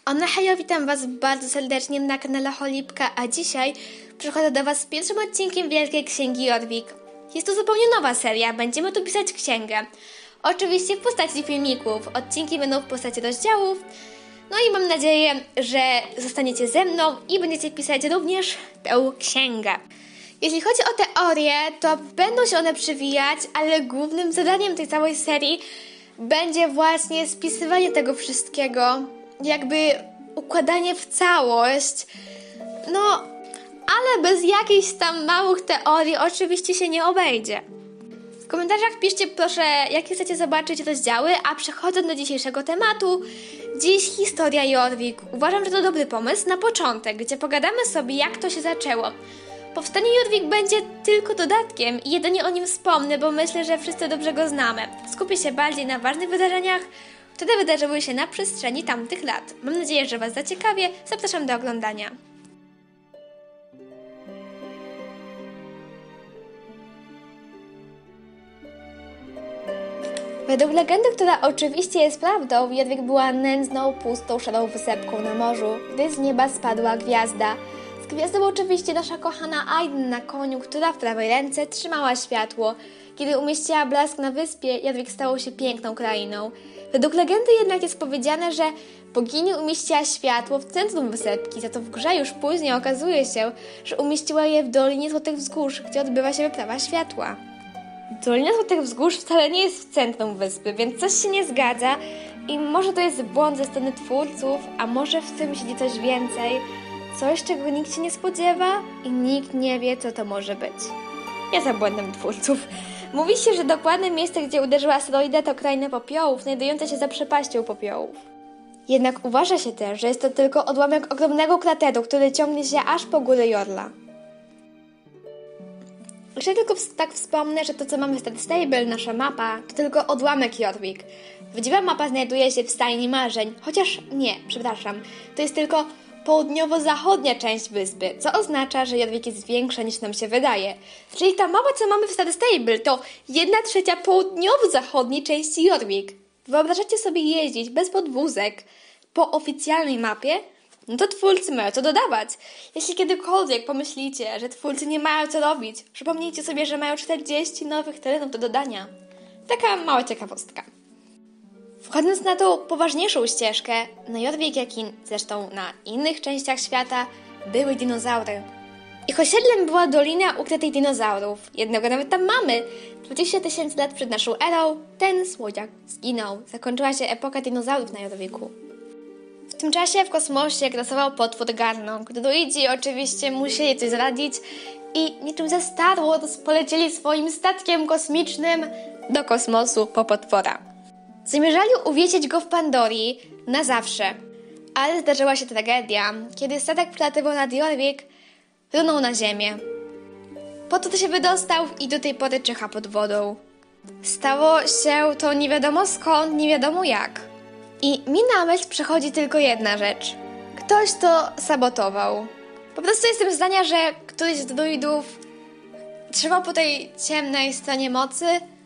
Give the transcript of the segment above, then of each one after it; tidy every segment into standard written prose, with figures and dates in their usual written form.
No hejo, witam Was bardzo serdecznie na kanale Cholipka, a dzisiaj przychodzę do Was z pierwszym odcinkiem Wielkiej Księgi Jorvik. Jest to zupełnie nowa seria, będziemy tu pisać księgę. Oczywiście w postaci filmików, odcinki będą w postaci rozdziałów. No i mam nadzieję, że zostaniecie ze mną i będziecie pisać również tę księgę. Jeśli chodzi o teorie, to będą się one przewijać, ale głównym zadaniem tej całej serii będzie właśnie spisywanie tego wszystkiego, jakby układanie w całość. No, ale bez jakichś tam małych teorii oczywiście się nie obejdzie. W komentarzach piszcie proszę, jakie chcecie zobaczyć rozdziały, a przechodząc do dzisiejszego tematu, dziś historia Jorvik. Uważam, że to dobry pomysł na początek, gdzie pogadamy sobie, jak to się zaczęło. Powstanie Jorvik będzie tylko dodatkiem i jedynie o nim wspomnę, bo myślę, że wszyscy dobrze go znamy. Skupię się bardziej na ważnych wydarzeniach, które wydarzyły się na przestrzeni tamtych lat. Mam nadzieję, że Was zaciekawię. Zapraszam do oglądania. Według legendy, która oczywiście jest prawdą, Jorvik była nędzną, pustą, szarą wysepką na morzu, gdy z nieba spadła gwiazda. Z gwiazdą oczywiście nasza kochana Aiden na koniu, która w prawej ręce trzymała światło. Kiedy umieściła blask na wyspie, Jorvik stało się piękną krainą. Według legendy jednak jest powiedziane, że bogini umieściła światło w centrum wysepki, za to w grze już później okazuje się, że umieściła je w Dolinie Złotych Wzgórz, gdzie odbywa się wyprawa światła. Dolina Złotych Wzgórz wcale nie jest w centrum wyspy, więc coś się nie zgadza i może to jest błąd ze strony twórców, a może w tym siedzi coś więcej, coś czego nikt się nie spodziewa i nikt nie wie, co to może być. Ja za błędem twórców. Mówi się, że dokładne miejsce, gdzie uderzyła asteroida, to kraina popiołów, znajdująca się za przepaścią popiołów. Jednak uważa się też, że jest to tylko odłamek ogromnego krateru, który ciągnie się aż po góry Jorla. Jeszcze tylko tak wspomnę, że to, co mamy w Star Stable, nasza mapa, to tylko odłamek Jorvik. Prawdziwa mapa znajduje się w Stajni Marzeń, chociaż nie, przepraszam, to jest tylko południowo-zachodnia część wyspy, co oznacza, że Jorvik jest większa niż nam się wydaje. Czyli ta mapa, co mamy w Star Stable, to 1/3 południowo-zachodniej części Jorvik. Wyobrażacie sobie jeździć bez podwózek po oficjalnej mapie? No to twórcy mają co dodawać. Jeśli kiedykolwiek pomyślicie, że twórcy nie mają co robić, przypomnijcie sobie, że mają 40 nowych terenów do dodania. Taka mała ciekawostka. Wchodząc na tą poważniejszą ścieżkę, na Jorvik, jak i zresztą na innych częściach świata, były dinozaury. Ich osiedlem była Dolina Ukrytych Dinozaurów. Jednego nawet tam mamy. 20 000 lat przed naszą erą ten słodziak zginął. Zakończyła się epoka dinozaurów na Jorviku. W tym czasie w kosmosie grasował potwór Garnok. Druidzi oczywiście musieli coś zaradzić i niczym ze Star Wars polecieli swoim statkiem kosmicznym do kosmosu po potwora. Zamierzali uwiesić go w Pandorii na zawsze, ale zdarzyła się tragedia, kiedy statek przelatywał nad Jorvik, runął na ziemię. Potwór się wydostał i do tej pory czyha pod wodą. Stało się to nie wiadomo skąd, nie wiadomo jak. I mi na myśl przychodzi tylko jedna rzecz. Ktoś to sabotował. Po prostu jestem zdania, że któryś z druidów trzymał po tej ciemnej stronie mocy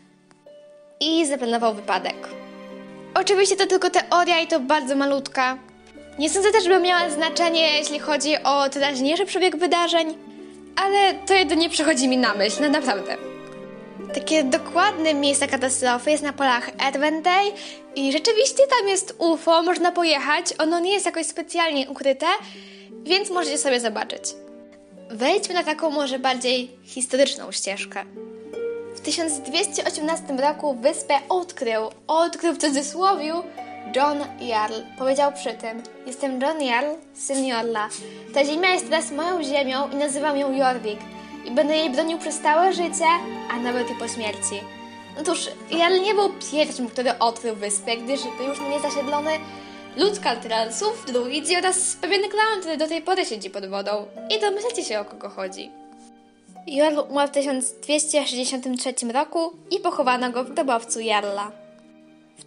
i zaplanował wypadek. Oczywiście to tylko teoria i to bardzo malutka. Nie sądzę też, żeby miała znaczenie, jeśli chodzi o teraźniejszy przebieg wydarzeń, ale to jedynie przychodzi mi na myśl, no naprawdę. Takie dokładne miejsce katastrofy jest na polach Edwentay i rzeczywiście tam jest UFO, można pojechać, ono nie jest jakoś specjalnie ukryte, więc możecie sobie zobaczyć. Wejdźmy na taką może bardziej historyczną ścieżkę. W 1218 roku wyspę odkrył w cudzysłowiu John Jarl. Powiedział przy tym: jestem John Jarl, syn Jorla. Ta ziemia jest teraz moją ziemią i nazywam ją Jorvik. I będę jej bronił przez całe życie, a nawet i po śmierci. No cóż, Jarl nie był pierwszym, który odkrył wyspę, gdyż był już na niej zasiedlony lud Kaltralsów, druidzi oraz pewien klan, który do tej pory siedzi pod wodą. I domyślacie się, o kogo chodzi. Jarl umarł w 1263 roku i pochowano go w grobowcu Jarla. W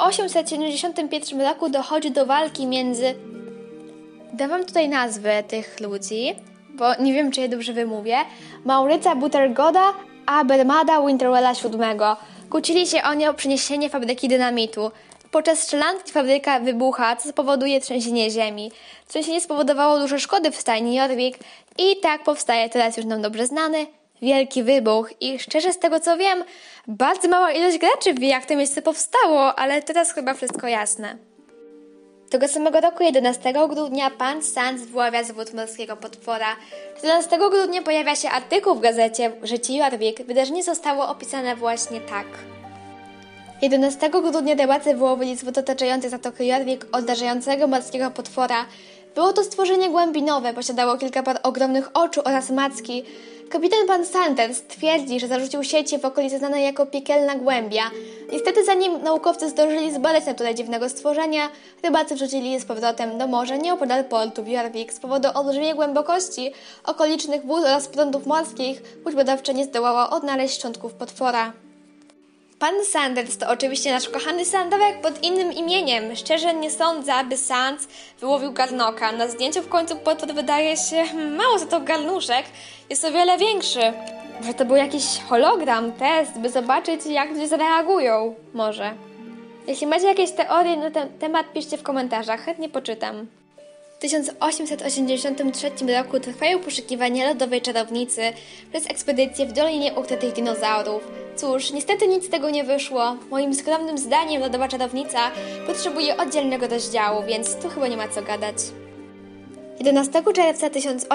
1871 roku dochodzi do walki między... Dawam tutaj nazwy tych ludzi, bo nie wiem, czy je dobrze wymówię, Mauryca Buttergoda a Bermada Winterwella VII. Kłócili się oni o przeniesienie fabryki dynamitu. Podczas strzelanki fabryka wybucha, co spowoduje trzęsienie ziemi. Trzęsienie spowodowało duże szkody w stajni Jorvik i tak powstaje teraz już nam dobrze znany wielki wybuch. I szczerze z tego co wiem, bardzo mała ilość graczy wie, jak to miejsce powstało, ale teraz chyba wszystko jasne. Tego samego roku, 11 grudnia, pan Sans wyławia zwód morskiego potwora. 14 grudnia pojawia się artykuł w gazecie Życie Jorvik. Wydarzenie zostało opisane właśnie tak. 11 grudnia rybacy wyłowili zwód otaczający zatokę Jorvik od zdarzającego morskiego potwora. Było to stworzenie głębinowe, posiadało kilka par ogromnych oczu oraz macki. Kapitan pan Sanders twierdzi, że zarzucił sieci w okolicy znanej jako Piekielna Głębia. Niestety zanim naukowcy zdążyli zbadać naturę dziwnego stworzenia, rybacy wrzucili je z powrotem do morza nieopodal portu w Jorvik. Z powodu olbrzymiej głębokości okolicznych wód oraz prądów morskich łódź badawcza nie zdołała odnaleźć szczątków potwora. Pan Sanders to oczywiście nasz kochany sandałek pod innym imieniem. Szczerze nie sądzę, aby Sans wyłowił garnoka. Na zdjęciu w końcu potwór wydaje się mało za to garnuszek. Jest o wiele większy. Może to był jakiś hologram, test, by zobaczyć, jak ludzie zareagują. Może. Jeśli macie jakieś teorie na ten temat, piszcie w komentarzach. Chętnie poczytam. W 1883 roku trwają poszukiwania lodowej czarownicy przez ekspedycję w Dolinie Ukrytych Dinozaurów. Cóż, niestety nic z tego nie wyszło. Moim skromnym zdaniem lodowa czarownica potrzebuje oddzielnego rozdziału, więc tu chyba nie ma co gadać. 11 czerwca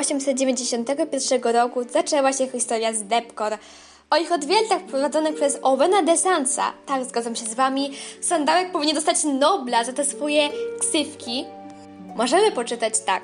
1891 roku zaczęła się historia z Depkor. O ich odwieltach prowadzonych przez Owena de Sansa. Tak, zgadzam się z wami. Sandałek powinien dostać Nobla za te swoje ksywki. Możemy poczytać tak.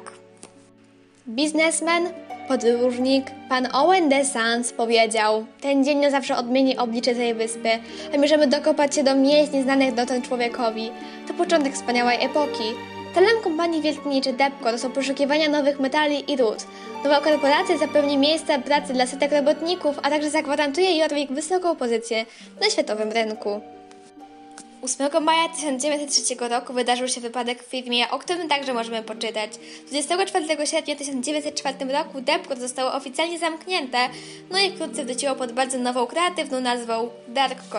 Biznesmen, podróżnik, pan Owen de Sans powiedział: ten dzień na zawsze odmieni oblicze tej wyspy, a możemy dokopać się do miejsc nieznanych dotąd człowiekowi. To początek wspaniałej epoki. Celem kompanii Wielkiniczy Depkor są poszukiwania nowych metali i ród. Nowa korporacja zapewni miejsca pracy dla setek robotników, a także zagwarantuje Jorvik wysoką pozycję na światowym rynku. 8 maja 1903 roku wydarzył się wypadek w firmie, o którym także możemy poczytać. 24 sierpnia 1904 roku Depkor zostało oficjalnie zamknięte, no i wkrótce wróciło pod bardzo nową, kreatywną nazwą Darkcore.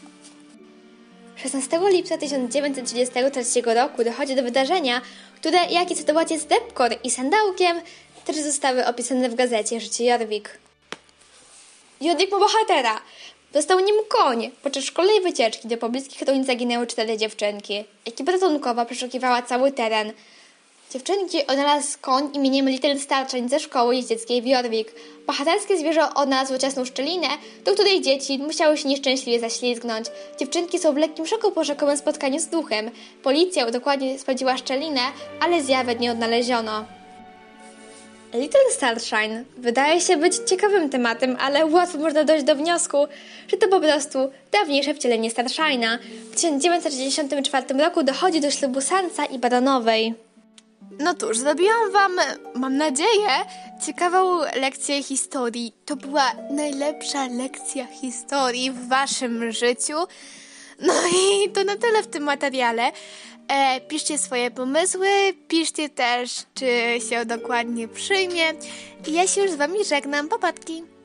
16 lipca 1933 roku dochodzi do wydarzenia, które, jak i sytuacje z Depkor i Sandałkiem, też zostały opisane w gazecie Życie Jorvik. Jorvik ma bohatera. Dostał nim koń. Podczas szkolnej wycieczki do pobliskich ruin zaginęły 4 dziewczynki. Ekipa ratunkowa przeszukiwała cały teren. Dziewczynki odnalazł koń imieniem Little Starshine ze szkoły jeździeckiej w Jorvik. Bohaterskie zwierzę odnalazło ciasną szczelinę, do której dzieci musiały się nieszczęśliwie zaślizgnąć. Dziewczynki są w lekkim szoku po rzekomym spotkaniu z duchem. Policja dokładnie sprawdziła szczelinę, ale zjawy nie odnaleziono. Little Starshine wydaje się być ciekawym tematem, ale łatwo można dojść do wniosku, że to po prostu dawniejsze wcielenie Starshine'a. W 1964 roku dochodzi do ślubu Sansa i Baronowej. No cóż, zrobiłam wam, mam nadzieję, ciekawą lekcję historii. To była najlepsza lekcja historii w waszym życiu. No i to na tyle w tym materiale. Piszcie swoje pomysły, piszcie też, czy się dokładnie przyjmie. I ja się już z wami żegnam. Papatki!